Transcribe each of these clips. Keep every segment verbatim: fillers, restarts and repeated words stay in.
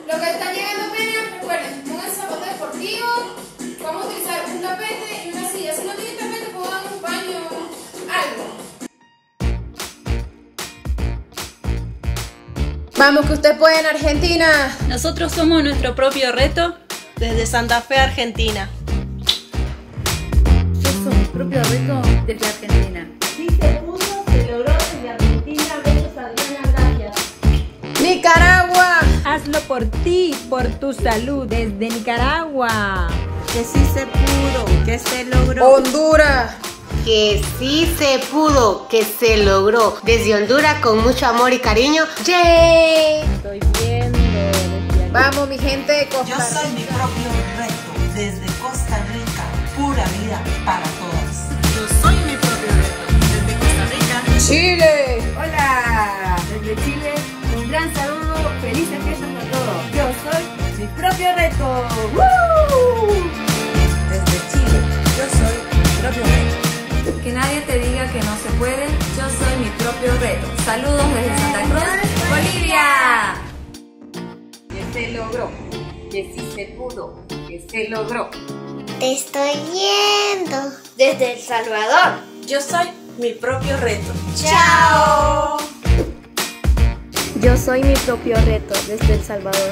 Los que están llegando apenas, recuerden, pongan zapato deportivo, vamos a utilizar un tapete y una silla. Si no tienen tapete, pongan un paño, algo. Vamos que usted puede en Argentina. Nosotros somos nuestro propio reto desde Santa Fe, Argentina. Yo soy mi propio reto desde Argentina. Sí se pudo, se logró desde Argentina. Besos, Adriana, gracias. Nicaragua. Hazlo por ti, por tu salud, desde Nicaragua. Que sí se pudo, que se logró. Honduras. Que sí se pudo, que se logró. Desde Honduras con mucho amor y cariño. ¡Yay! Estoy viendo desde Vamos mi gente de Costa Rica. Yo soy mi propio reto desde Costa Rica. Pura vida para todas. Yo soy mi propio reto desde Costa Rica. Chile. Hola, desde Chile, un gran saludo, felices fiestas a todos. Yo soy mi propio reto. ¡Woo! Desde Chile, yo soy mi propio reto. Que nadie te diga que no se puede, yo soy mi propio reto. Saludos desde Santa Cruz, Bolivia. Que se logró, que sí se pudo, que se logró. Te estoy viendo. Desde El Salvador. Yo soy mi propio reto. ¡Chao! Yo soy mi propio reto desde El Salvador.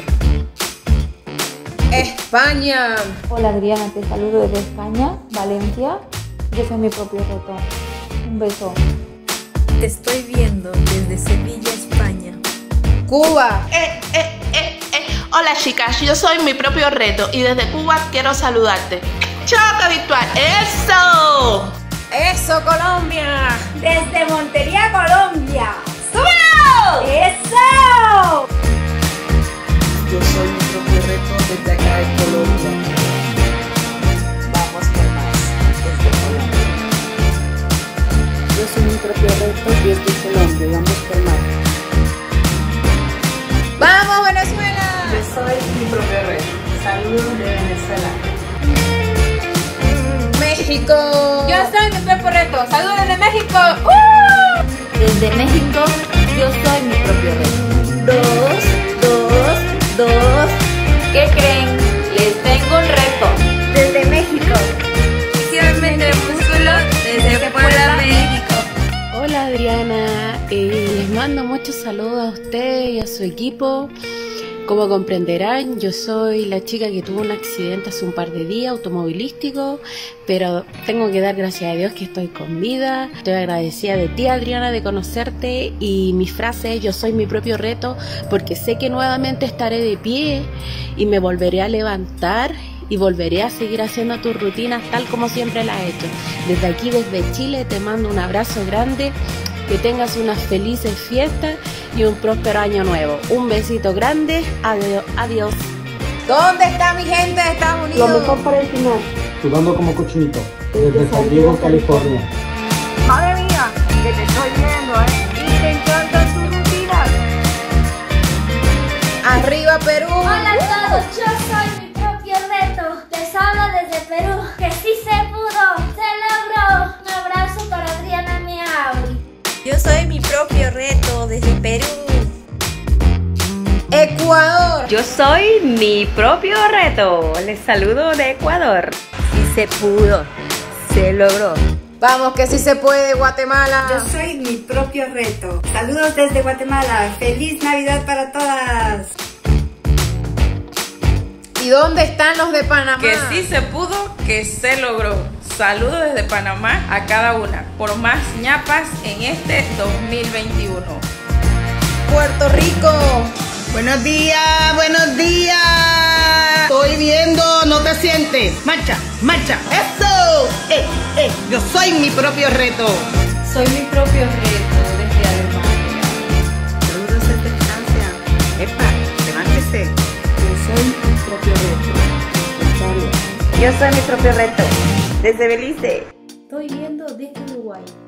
España. Hola Adriana, te saludo desde España, Valencia. Yo soy mi propio reto. Un beso. Te estoy viendo desde Sevilla, España. Cuba. Eh, eh, eh, eh. Hola chicas, yo soy mi propio reto y desde Cuba quiero saludarte. ¡Choca virtual! ¡Eso! Eso, Colombia. Desde Montería, Colombia. ¡Súbelo! ¡Eso! Yo soy mi propio reto desde acá de Colombia. Vamos por más desde Colombia. Yo soy mi propio reto desde Colombia. Vamos por más. ¡Vamos, Venezuela! Yo soy mi propio reto. Saludos de Venezuela. México. Yo soy mi propio reto. Saludos desde México. ¡Uh! Desde México, yo soy mi propio reto. Dos, dos, dos. ¿Qué creen? Les tengo un reto. Desde México. Oficialmente músculo desde Puebla, México. Hola Adriana, eh, les mando muchos saludos a usted y a su equipo. Como comprenderán, yo soy la chica que tuvo un accidente hace un par de días automovilístico, pero tengo que dar gracias a Dios que estoy con vida. Estoy agradecida de ti, Adriana, de conocerte, y mi frase es: yo soy mi propio reto, porque sé que nuevamente estaré de pie y me volveré a levantar y volveré a seguir haciendo tus rutinas tal como siempre las he hecho. Desde aquí, desde Chile, te mando un abrazo grande. Que tengas unas felices fiestas y un próspero año nuevo. Un besito grande. Adiós. Adiós. ¿Dónde está mi gente de Estados Unidos? Lo mejor para el final. Sudando como cochinito. Desde San Diego, California. Madre mía, que te estoy viendo, ¿eh? Y te encantan tus rutinas. Arriba, Perú. Hola a todos, yo soy mi propio reto. Les hablo desde Perú. Que sí se pudo, se logró. Un abrazo para Adriana Meauri. Yo soy mi propio reto desde Perú. Ecuador. Yo soy mi propio reto. Les saludo de Ecuador. Sí se pudo, se logró. Vamos que sí se puede, Guatemala. Yo soy mi propio reto. Saludos desde Guatemala. Feliz Navidad para todas. ¿Y dónde están los de Panamá? Que sí se pudo, que se logró. Saludos desde Panamá a cada una. Por más ñapas en este dos mil veintiuno. Puerto Rico. Buenos días, buenos días. Estoy viendo, no te sientes. Marcha, marcha. Eso. Eh, eh. Yo soy mi propio reto. Soy mi propio reto desde Alemania. Saludos desde Francia. Epa, levántese. Yo soy mi propio reto. Yo soy mi propio reto desde Belice. Estoy viendo desde Uruguay.